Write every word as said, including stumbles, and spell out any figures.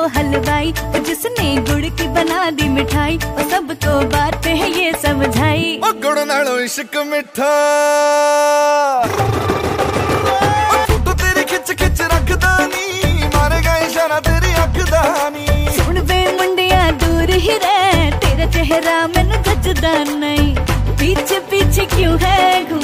हलवाई, जिसने गुड़ की बना दी मिठाई, वो सबको बात है ये समझाई। ओ गुड़ नालों इश्क मिठा, फोटो तेरी खिच खिच रखदा नी, मारेगा इशारा तेरी अख दा नी। सुन बे मुंडिया दूर ही रह, तेरा चेहरा मैनू जचदा नहीं, पीछे पीछे क्यों है घूम